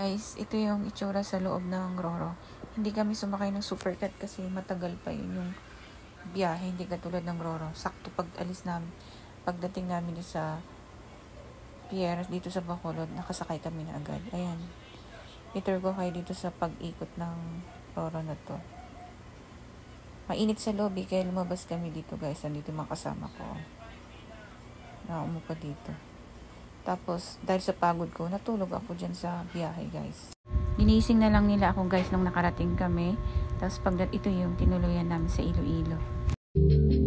Guys, ito yung itsura sa loob ng Roro. Hindi kami sumakay ng Supercat kasi matagal pa yun yung biyahe. Hindi katulad ng Roro. Sakto pagdating namin sa pier dito sa Bacolod, nakasakay kami na agad. Ayan. I-tour ko kayo dito sa pag-ikot ng Roro na to. Mainit sa lobby kaya lumabas kami dito guys. Nandito mga kasama ko. Umupo dito. Tapos, dahil sa pagod ko, natulog ako dyan sa biyahe, guys. Ginising na lang nila ako, guys, nung nakarating kami. Tapos, ito yung tinuluyan namin sa Iloilo.